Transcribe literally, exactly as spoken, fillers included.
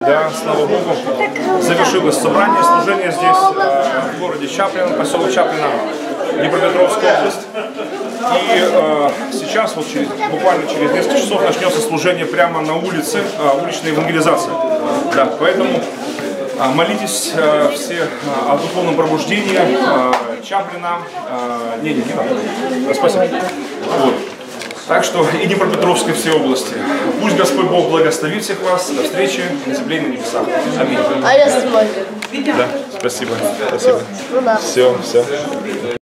Да, слава Богу, завершилось собрание, служение здесь, в городе Чаплино, поселок Чаплино, Днепропетровская область. И э, сейчас, вот через, буквально через несколько часов, начнется служение прямо на улице, э, уличная евангелизация. Да, поэтому э, молитесь э, все э, о духовном пробуждении э, Чаплина. Э, не, не, не, спасибо. Вот. Так что и Днепропетровской всей области. Пусть Господь Бог благословит всех вас. До встречи на земле и на небесах. Аминь. А я с тобой. Да, спасибо. Спасибо. Ну, да. Все, все.